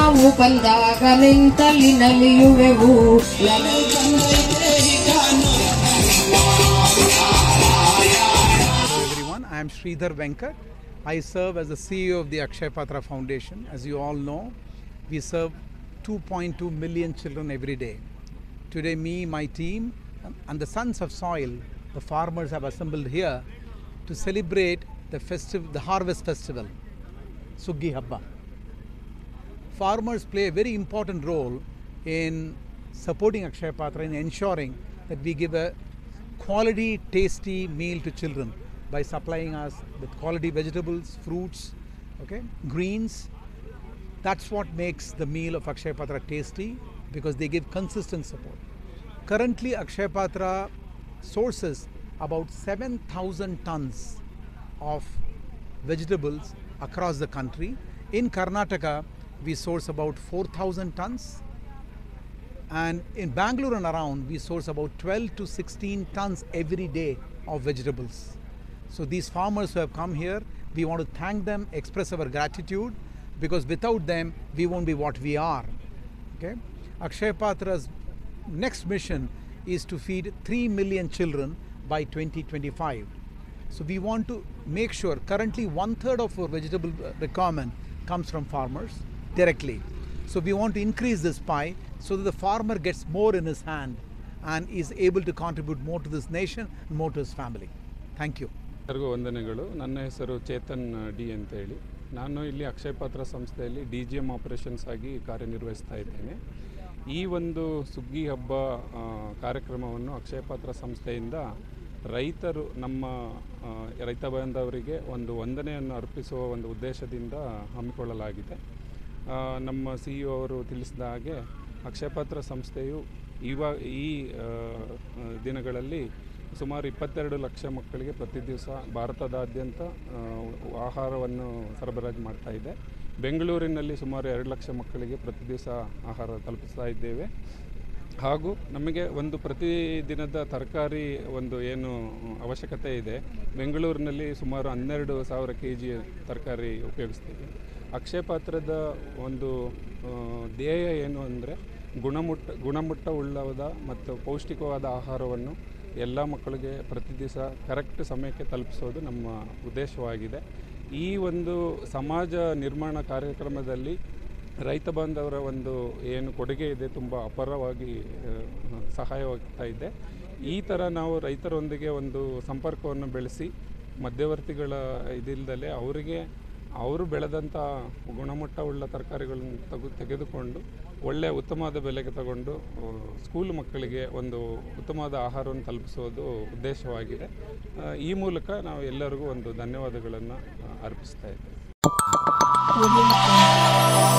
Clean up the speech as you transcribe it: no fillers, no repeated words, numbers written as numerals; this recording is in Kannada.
ನಾವು ಬಂದಾಗ ನಿಂತಲ್ಲಿ ನಲಿಯುವೆವು. Everyone, I am Sridhar Venkat. I serve as the CEO of the Akshay Patra Foundation. As you all know, we serve 2.2 million children every day. Today, me, my team, and the Sons of Soil, the farmers, have assembled here to celebrate the harvest festival, Suggi Habba. Farmers play a very important role in supporting Akshay Patra, in ensuring that we give a quality, tasty meal to children by supplying us with quality vegetables, fruits, greens. That's what makes the meal of Akshay Patra tasty, because they give consistent support. Currently, Akshay Patra sources about 7,000 tons of vegetables across the country. In Karnataka, we source about 4,000 tons. And in Bangalore and around, we source about 12 to 16 tons every day of vegetables. So these farmers who have come here, we want to thank them, express our gratitude, because without them, we won't be what we are. Okay? Akshay Patra's next mission is to feed 3 million children by 2025. So we want to make sure, currently 1/3 of our vegetable requirement comes from farmers directly. So we want to increase this pie so that the farmer gets more in his hand and is able to contribute more to this nation and more to his family. Thank you. ಎಲ್ಲರಿಗೂ ವಂದನೆಗಳು. ನನ್ನ ಹೆಸರು ಚೇತನ್ ಡಿ ಅಂತ ಹೇಳಿ. ನಾನು ಇಲ್ಲಿ ಅಕ್ಷಯ ಪಾತ್ರ ಸಂಸ್ಥೆಯಲ್ಲಿ DGM ಆಪರೇಷನ್ಸ್ ಆಗಿ ಕಾರ್ಯನಿರ್ವಹಿಸ್ತಾ ಇದ್ದೇನೆ. ಈ ಒಂದು ಸುಗ್ಗಿ ಹಬ್ಬ ಕಾರ್ಯಕ್ರಮವನ್ನು ಅಕ್ಷಯ ಪಾತ್ರ ಸಂಸ್ಥೆಯಿಂದ ರೈತರು, ನಮ್ಮ ರೈತ ಬಾಂಧವರಿಗೆ ಒಂದು ವಂದನೆಯನ್ನು ಅರ್ಪಿಸುವ ಒಂದು ಉದ್ದೇಶದಿಂದ ಹಮ್ಮಿಕೊಳ್ಳಲಾಗಿದೆ. ನಮ್ಮ CEO ಅವರು ತಿಳಿಸಿದ ಹಾಗೆ ಅಕ್ಷಯ ಪಾತ್ರ ಸಂಸ್ಥೆಯು ಈ ದಿನಗಳಲ್ಲಿ ಸುಮಾರು 22 ಲಕ್ಷ ಮಕ್ಕಳಿಗೆ ಪ್ರತಿ ದಿವಸ ಭಾರತದಾದ್ಯಂತ ಆಹಾರವನ್ನು ಸರಬರಾಜು ಮಾಡ್ತಾ ಇದೆ. ಬೆಂಗಳೂರಿನಲ್ಲಿ ಸುಮಾರು 2 ಲಕ್ಷ ಮಕ್ಕಳಿಗೆ ಪ್ರತಿ ದಿವಸ ಆಹಾರ ತಲುಪಿಸ್ತಾ ಇದ್ದೇವೆ. ಹಾಗೂ ನಮಗೆ ಒಂದು ಪ್ರತಿದಿನದ ತರಕಾರಿ ಒಂದು ಏನು ಅವಶ್ಯಕತೆ ಇದೆ, ಬೆಂಗಳೂರಿನಲ್ಲಿ ಸುಮಾರು 12,000 kg ತರಕಾರಿ ಉಪಯೋಗಿಸ್ತೀವಿ. ಅಕ್ಷಯ ಪಾತ್ರದ ಒಂದು ಧ್ಯೇಯ ಏನು ಅಂದರೆ ಗುಣಮಟ್ಟವುಳ್ಳವಾದ ಮತ್ತು ಪೌಷ್ಟಿಕವಾದ ಆಹಾರವನ್ನು ಎಲ್ಲ ಮಕ್ಕಳಿಗೆ ಪ್ರತಿ ದಿವಸ ಕರೆಕ್ಟ್ ಸಮಯಕ್ಕೆ ತಲುಪಿಸೋದು ನಮ್ಮ ಉದ್ದೇಶವಾಗಿದೆ. ಈ ಒಂದು ಸಮಾಜ ನಿರ್ಮಾಣ ಕಾರ್ಯಕ್ರಮದಲ್ಲಿ ರೈತ ಬಾಂಧವರ ಒಂದು ಏನು ಕೊಡುಗೆ ಇದೆ ತುಂಬ ಅಪಾರವಾಗಿ ಸಹಾಯವಾಗ್ತಾ ಇದೆ. ಈ ಥರ ನಾವು ರೈತರೊಂದಿಗೆ ಒಂದು ಸಂಪರ್ಕವನ್ನು ಬೆಳೆಸಿ ಮಧ್ಯವರ್ತಿಗಳ ಇದಿಲ್ಲದಲೇ ಅವರು ಬೆಳೆದಂಥ ಗುಣಮಟ್ಟವುಳ್ಳ ತರಕಾರಿಗಳನ್ನು ತೆಗೆದುಕೊಂಡು ಒಳ್ಳೆಯ ಉತ್ತಮವಾದ ಬೆಲೆಗೆ ತಗೊಂಡು ಸ್ಕೂಲ್ ಮಕ್ಕಳಿಗೆ ಒಂದು ಉತ್ತಮವಾದ ಆಹಾರವನ್ನು ತಲುಪಿಸೋದು ಉದ್ದೇಶವಾಗಿದೆ. ಈ ಮೂಲಕ ನಾವು ಎಲ್ಲರಿಗೂ ಒಂದು ಧನ್ಯವಾದಗಳನ್ನು ಅರ್ಪಿಸ್ತಾ ಇದ್ದೇವೆ.